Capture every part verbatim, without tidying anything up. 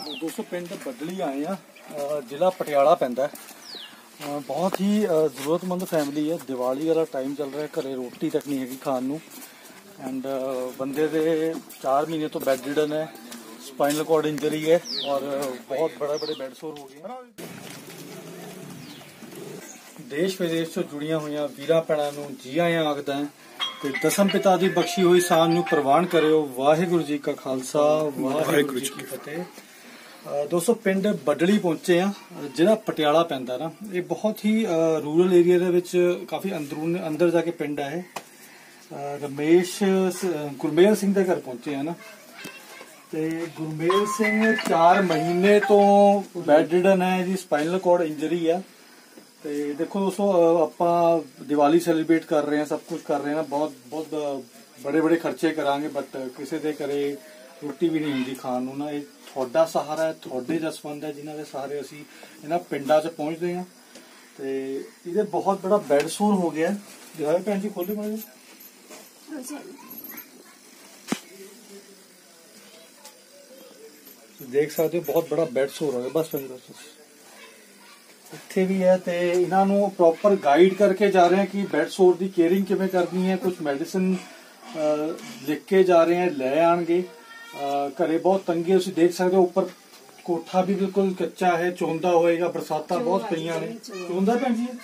दोस्तों पिंड बदली आए हैं, जिला पटियाला पैंदा है। बहुत ही जरूरतमंद फैमिली है। दिवाली वाला टाइम चल रहा है, घरे रोटी तक नहीं हैगी खाण नूं। एंड बंदे दे चार महीने तो बैड रिडन है, स्पाइनल कॉर्ड इंजरी है और बहुत बड़े बड़े बैड सोर हो गए। देश विदेश तो जुड़िया हुई वीरां भैणां नूं जी आयां आखदा है ते दसम पिता दी बख्शी हुई शान नूं प्रवान करियो। वाहिगुरू जी का खालसा, वाहिगुरू जी की फतेह। दोस्तों पिंड बडली पहुंचे हैं, जिला पटियाला पैंदा ना। ये बहुत ही रूरल एरिया दे विच काफी अंदरून अंदर जाके पिंड है। रमेश गुरमेल सिंह दे घर पहुंचे हैं ना। ते गुरमेल सिंह चार महीने तो बैड रिडन है जी, स्पाइनल कॉर्ड इंजरी है। ते देखो दोस्तों आपां दिवाली सैलीब्रेट कर रहे हैं, सब कुछ कर रहे हैं, बहुत बहुत बड़े बड़े खर्चे करांगे, बट किसी दे घरे रोटी भी नहीं हुंदी खाण नूं ना। ਇਹ ਤੁਹਾਡਾ सहारा है, ਤੁਹਾਡੇ ਜਸਵੰਦ है, जिन्हां दे सहारे ਅਸੀਂ ਇਹਨਾਂ ਪਿੰਡਾਂ 'ਚ ਪਹੁੰਚਦੇ ਹਾਂ। ਤੇ ਇਹਦੇ बहुत बड़ा बैड सोर हो गया है। ਦਿਖਾਓ ਭੈਣ ਜੀ, ਖੋਲ੍ਹੋ ਮਾੜਾ ਜਿਹਾ। देख सकते हो बहुत बड़ा बैड सोर हो गया। बस बस ਇੱਥੇ भी है ਤੇ ਇਹਨਾਂ ਨੂੰ ਪ੍ਰੋਪਰ ਗਾਈਡ ਕਰਕੇ ਜਾ ਰਹੇ हैं कि बैड सोर ਦੀ केयरिंग ਕਿਵੇਂ ਕਰਨੀ है। कुछ मेडिसिन लिख के जा रहे हैं, ले आएंगे। घरे बहुत तंगी है, देख सकते हो ऊपर कोठा भी बिल्कुल कच्चा है, चौंदा होएगा, बरसातां बहुत पईयां ने। चौंदा भैन जी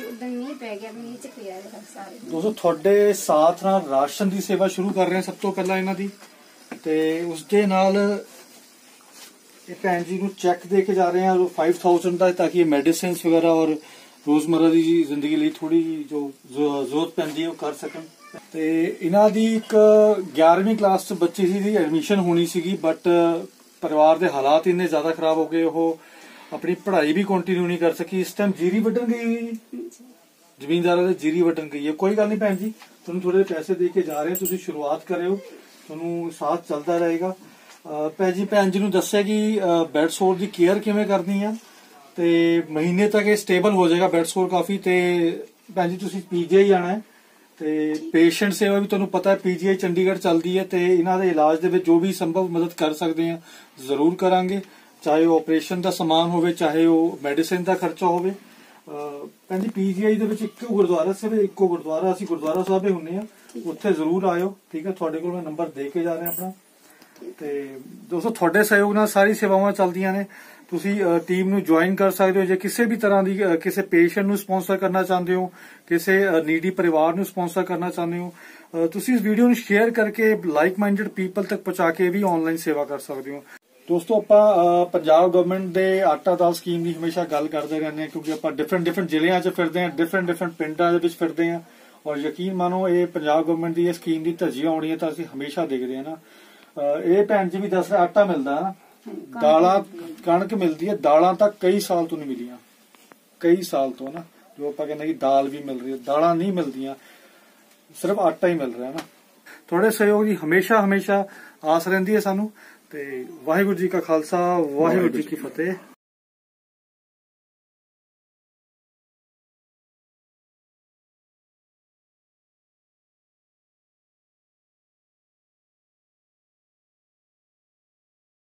दोस्तों थोड़े साथ नाल राशन की सेवा शुरू कर रहे हैं सब तो पहला इन्हां दी। ते उसदे नाल ये भैन जी नूं चैक दे के जा रहे हैं फाइव थाउजेंड का, ताकि मेडिसिन वगैरह और रोजमर्रा की जिंदगी लिए थोड़ी जो जरूरत पैंदी है वो कर सकन। ते इन्हां दी एक ग्यारहवीं क्लास च बच्ची सी एडमिशन होनी सीगी, बट परिवार के हालात इन्ने ज्यादा खराब हो गए, वो अपनी पढ़ाई भी कंटिन्यू नहीं कर सकी। इस टाइम जीरी वड्डन गई हुई, जमींदारां दे जीरी वड्डन गई है। कोई गल नहीं भैन जी, तुहानूं थोड़े पैसे दे के जा रहे हैं, तुसीं शुरुआत करियो, तुहानूं साथ चलता रहेगा। भैन जी भैन जी नूं दस्सिआ कि बैड सोर की केयर किवें करनी है ते महीने तक ये स्टेबल हो जाएगा बैड सोर काफी। ते भैन जी तुसीं पीजीआई आना है ते पेशेंट सेवा भी तुहानूं पता है पीजीआई चंडीगढ़ चलती है। ते इन्हां दे इलाज दे विच जो भी संभव मदद कर सकते हैं जरूर करांगे, चाहे वो ऑपरेशन का समान होवे, चाहे वो मेडिसिन का खर्चा होवे। भैन जी पीजीआई दे विच इक्को गुरुद्वारा सिर्फ इक्को गुरुद्वारा असीं गुरुद्वारा साहिब ही हुंदे आ, उत्थे जरूर आयो, ठीक है। तुहाडे कोल मैं नंबर दे के जा रहा अपना। ते दोस्तों थोड़े सहयोग नाल सारी सेवावां चलदियां ने। तुसी टीम नूं ज्वाइन कर सकते हो जे किसी भी तरह की किसी पेशेंट नूं स्पॉन्सर करना चाहते हो, किसी नीडी परिवार नूं स्पॉन्सर करना चाहते हो, तुसी इस वीडियो नूं शेयर करके लाइक माइंडेड पीपल तक पहुंचा के भी ऑनलाइन सेवा कर सकते हो। दोस्तों आपां पंजाब गवर्नमेंट दे आटा दाल स्कीम की हमेशा गल करते रहने हैं, क्योंकि आपां डिफरेंट डिफरेंट जिलियां च फिरदे हैं, डिफरेंट डिफरेंट पिंडां दे विच फिरदे हैं, और यकीन मानो ये पंजाब गवर्नमेंट की स्कीम की धज्जी आउणी है तो असीं हमेशा देखते हैं ना। ये भैन जी भी दस रहे आटा मिलता है ना, दालां कणक मिलती है, दालां तक कई साल तो नहीं मिलियां, कई साल तो ना। जो आप कहते कि दाल भी मिल रही है, दालां नहीं मिलदियां, सिर्फ आटा ही मिल रहा है ना। थोड़े सहयोग की हमेशा हमेशा आस रहिंदी है सानू। ते वाहिगुरू जी का खालसा, वाहिगुरू जी की फतेह।